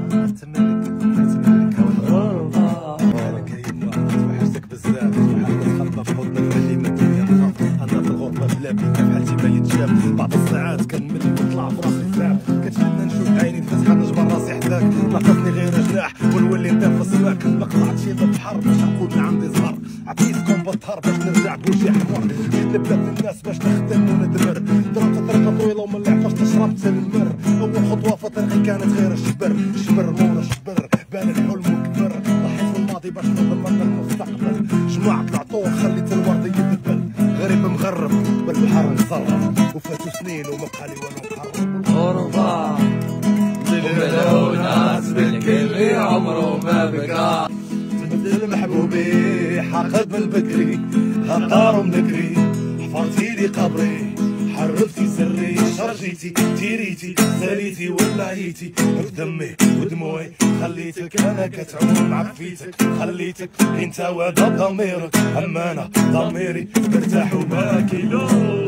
نتمنى لك الغربة انا كاين توحشتك بزاف وحالة خلطة في حضنك اللي من الدنيا نخاف انا في الغربة بلا بيك بحالتي ما يتشاف بعض الساعات كنمل ونطلع براسي فاهم كتمنى نشوف عيني تفتح نجبر راسي حداك ناقصني غير جناح ونولي نتنفس معاك ما قطعتش يد البحر باش نقول عندي زهر عطيتكم بالطهر باش نرجع بوجهي حمر جيت لبلاد الناس باش نخدم وندمر ضربت طريقة طويلة ومن العفاش تشربت المر اول خطوة في طريقي كانت غير الشبر شبر مورا شبر بان الحلم وكبر ضحيت في الماضي باش نضمن المستقبل جمعت العطور خليت الورد يدبل غريب مغرب بالبحر نصرف وفاتوا سنين وما بقى لي والو محرم غربة ظل ناس بالكل عمره ما بقى مثل محبوبي حاقد من بكري هقار منكري حفرتي لي قبري حرفتي سري شرجيتي تيريتي ساليتي ولعيتي بدمي ودموعي خليتك انا كتعوم عفيتك خليتك انت وهذا ضميرك اما انا ضميري مرتاح وما كيلو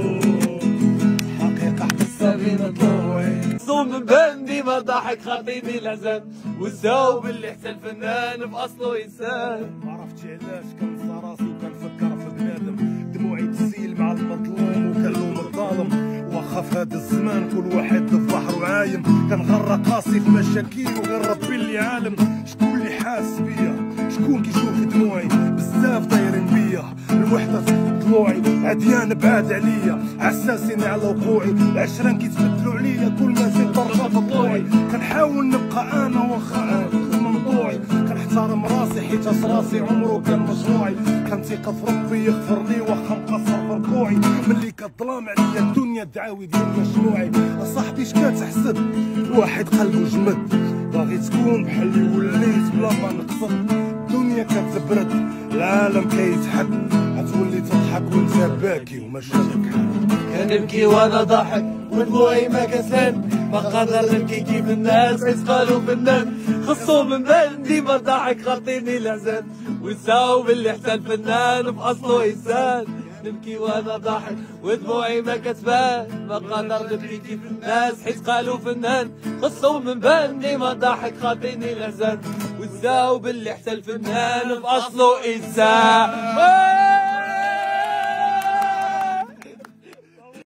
حقيقة حتى بين ضلوعي صوم من بندي ما ضحك خطيني العزم والثوب اللي حتى الفنان باصله انسان عرفتي علاش كنصى راسي وكنفكر في بنادم دموعي تسيل مع المظلوم وكنلوم الظالم واخا في هذا الزمان كل واحد في بحر عايم كنغرق راسي في مشاكل وغير ربي اللي عالم شكون اللي حاس بيا شكون كيشوف دموعي بزاف دايرين بيا الوحدة في ضلوعي عديان بعاد عليا عساسيني على وقوعي العشرين كيتبدلوا عليا كل ما زيد درجة في ضلوعي كنحاول نبقى انا واخا منطوعي كنحترم راسي حيت راسي عمره كان مشروعي كنثق في ربي يغفر لي واخا مقصر في ركوعي ملي كظلام عليا الدنيا الدعاوي ديال مشروعي اصاحبي اش كتحسب واحد قلبو جمد باغي تكون بحالي وليت بلا ما نقصد الدنيا كتبرد العالم كيتحد غتولي تضحك وانت باكي وما شافك كنبكي وانا ضاحك ودموعي ما كسلان ما قادر نبكي كيف الناس حيت قالوا فنان خصو من بندي ما ضحك خاطيني الحزن والثوب اللي حتى الفنان باصله انسان نبكي وانا ضاحك ودموعي ما كتبان ما قادر نبكي كيف الناس حيت قالوا فنان خصو من بندي ما ضحك خاطيني الحزن والثوب اللي حتى الفنان باصله انسان